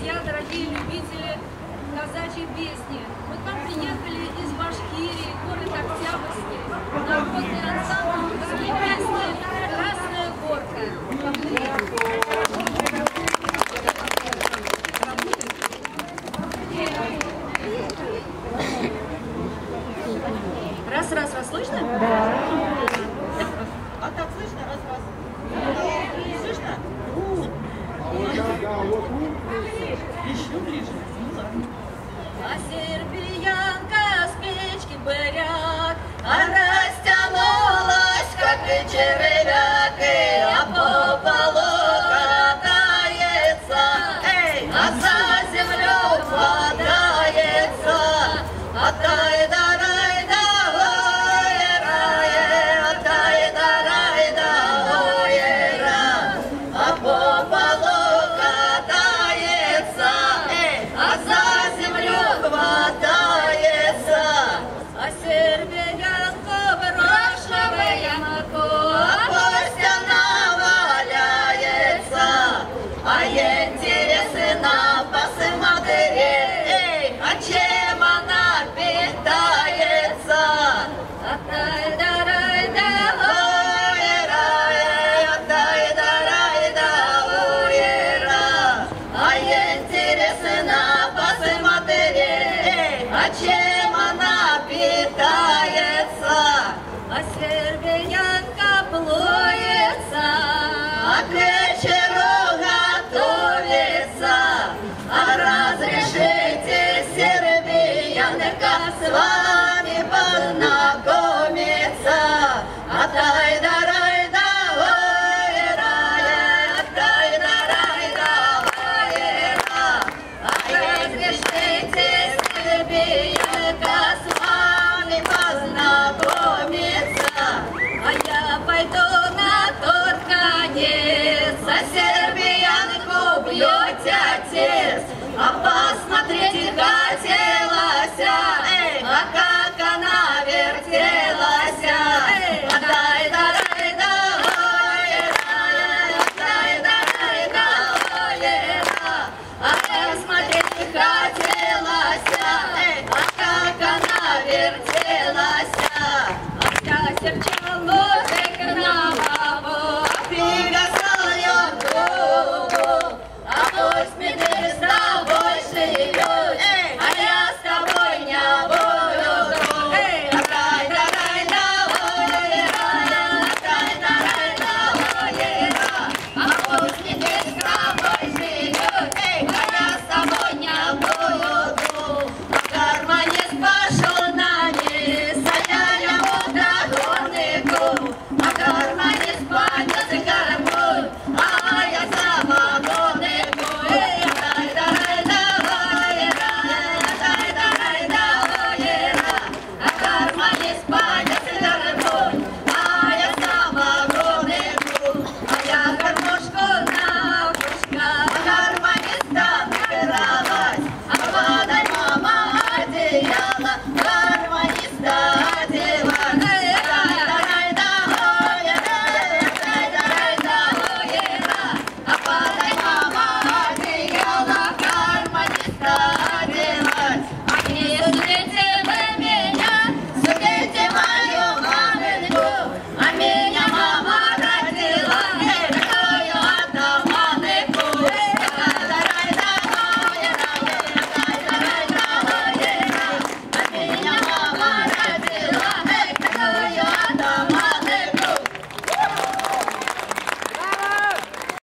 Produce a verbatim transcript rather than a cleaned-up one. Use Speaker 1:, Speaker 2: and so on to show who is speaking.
Speaker 1: друзья, дорогие любители казачьей песни. Мы к вам приехали из Башкирии, город Октябрьский, народный ансамбль русской песни «Красная горка». Раз, раз, раз, слышно?
Speaker 2: Да.
Speaker 3: А так слышно? Раз, раз. Слышно? Еще ближе. Ну ладно.
Speaker 1: А сербиянка с печки буряк, а растянулась, как и червяк, а по полу катается, эй, а за землю хватается, а тай да рай да ой рай, а тай да рай да ой рай, а по полу катается, эй, а за землю хватается, а сербиянка брошевая маку, а пусть она валяется, а интересы на посмотреть.